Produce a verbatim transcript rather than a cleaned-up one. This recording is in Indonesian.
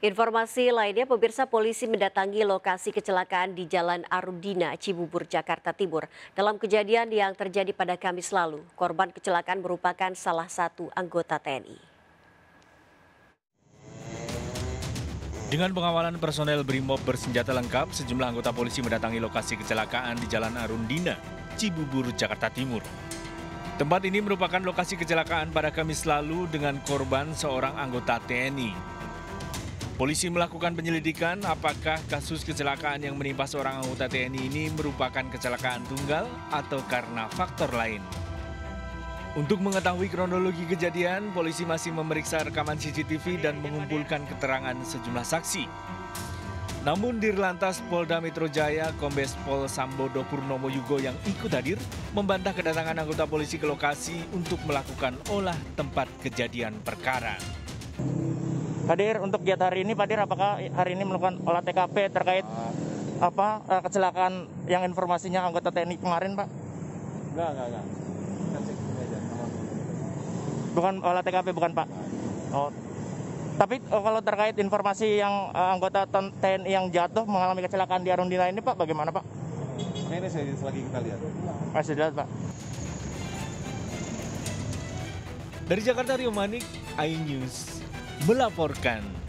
Informasi lainnya, pemirsa, polisi mendatangi lokasi kecelakaan di Jalan Arundina, Cibubur, Jakarta Timur. Dalam kejadian yang terjadi pada Kamis lalu, korban kecelakaan merupakan salah satu anggota T N I. Dengan pengawalan personel Brimob bersenjata lengkap, sejumlah anggota polisi mendatangi lokasi kecelakaan di Jalan Arundina, Cibubur, Jakarta Timur. Tempat ini merupakan lokasi kecelakaan pada Kamis lalu dengan korban seorang anggota T N I. Polisi melakukan penyelidikan apakah kasus kecelakaan yang menimpa seorang anggota T N I ini merupakan kecelakaan tunggal atau karena faktor lain. Untuk mengetahui kronologi kejadian, polisi masih memeriksa rekaman C C T V dan mengumpulkan keterangan sejumlah saksi. Namun Dirlantas Polda Metro Jaya, Kombes Pol Sambodo Purnomo Yugo yang ikut hadir, membantah kedatangan anggota polisi ke lokasi untuk melakukan olah tempat kejadian perkara. Pak Dir, untuk giat hari ini, Pak Dir, apakah hari ini melakukan olah T K P terkait apa kecelakaan yang informasinya anggota T N I kemarin, Pak? Enggak, enggak, enggak. Bukan olah T K P, bukan, Pak? Oh. Tapi oh, kalau terkait informasi yang uh, anggota T N I yang jatuh mengalami kecelakaan di Arundina ini, Pak, bagaimana, Pak? Ini saya lagi kita lihat. Masih lihat, Pak. Dari Jakarta, Rio Manik, iNews melaporkan.